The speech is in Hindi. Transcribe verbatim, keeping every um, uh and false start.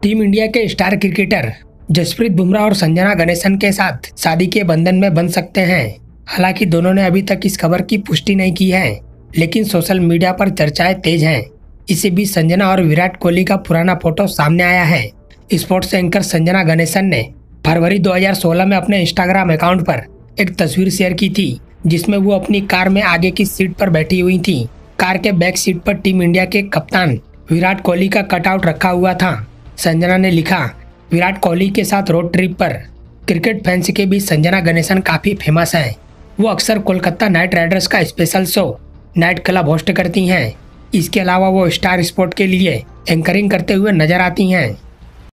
टीम इंडिया के स्टार क्रिकेटर जसप्रीत बुमराह और संजना गणेशन के साथ शादी के बंधन में बंध सकते हैं। हालांकि दोनों ने अभी तक इस खबर की पुष्टि नहीं की है, लेकिन सोशल मीडिया पर चर्चाएं तेज हैं। इसी बीच संजना और विराट कोहली का पुराना फोटो सामने आया है। स्पोर्ट्स एंकर संजना गणेशन ने फरवरी दो हज़ार सोलह में अपने इंस्टाग्राम अकाउंट पर एक तस्वीर शेयर की थी, जिसमें वो अपनी कार में आगे की सीट पर बैठी हुई थी। कार के बैक सीट पर टीम इंडिया के कप्तान विराट कोहली का कटआउट रखा हुआ था। संजना ने लिखा, विराट कोहली के साथ रोड ट्रिप पर। क्रिकेट फैंस के बीच संजना गणेशन काफी फेमस हैं। वो अक्सर कोलकाता नाइट राइडर्स का special show Knight Club host करती हैं। इसके अलावा वो स्टार स्पोर्ट के लिए एंकरिंग करते हुए नजर आती हैं।